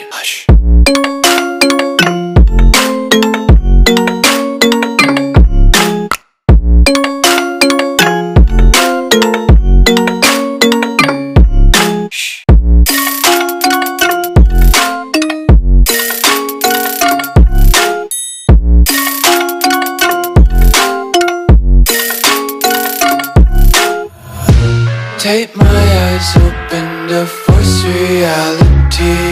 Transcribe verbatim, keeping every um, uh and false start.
Hush. Take my eyes open to force reality.